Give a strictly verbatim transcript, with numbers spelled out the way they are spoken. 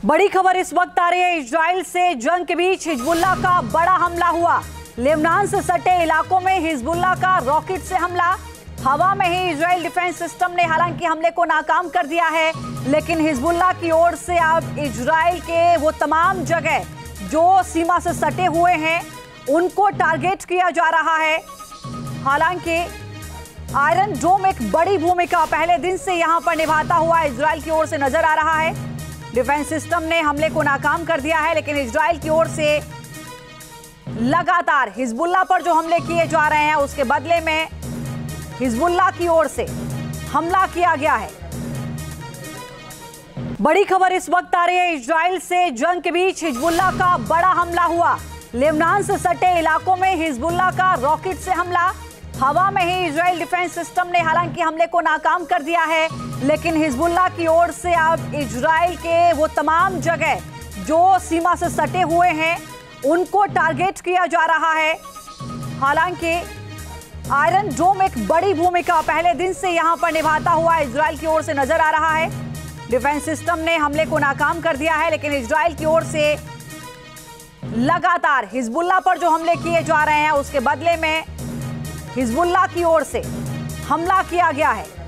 बड़ी खबर इस वक्त आ रही है। इजराइल से जंग के बीच हिजबुल्लाह का बड़ा हमला हुआ। लेबनान से सटे इलाकों में हिजबुल्लाह का रॉकेट से हमला। हवा में ही इजराइल डिफेंस सिस्टम ने हालांकि हमले को नाकाम कर दिया है, लेकिन हिजबुल्लाह की ओर से अब इजराइल के वो तमाम जगह जो सीमा से सटे हुए हैं उनको टारगेट किया जा रहा है। हालांकि आयरन डोम एक बड़ी भूमिका पहले दिन से यहां पर निभाता हुआ इजराइल की ओर से नजर आ रहा है। डिफेंस सिस्टम ने हमले को नाकाम कर दिया है, लेकिन इजराइल की ओर से लगातार हिजबुल्लाह पर जो हमले किए जा रहे हैं उसके बदले में हिजबुल्लाह की ओर से हमला किया गया है। बड़ी खबर इस वक्त आ रही है। इजराइल से जंग के बीच हिजबुल्लाह का बड़ा हमला हुआ। लेबनान से सटे इलाकों में हिजबुल्लाह का रॉकेट से हमला। हवा में ही इजराइल डिफेंस सिस्टम ने हालांकि हमले को नाकाम कर दिया है, लेकिन हिजबुल्लाह की ओर से अब इजराइल के वो तमाम जगह जो सीमा से सटे हुए हैं उनको टारगेट किया जा रहा है। हालांकि आयरन डोम एक बड़ी भूमिका पहले दिन से यहां पर निभाता हुआ इजराइल की ओर से नजर आ रहा है। डिफेंस सिस्टम ने हमले को नाकाम कर दिया है, लेकिन इजराइल की ओर से लगातार हिजबुल्लाह पर जो हमले किए जा रहे हैं उसके बदले में हिजबुल्लाह की ओर से हमला किया गया है।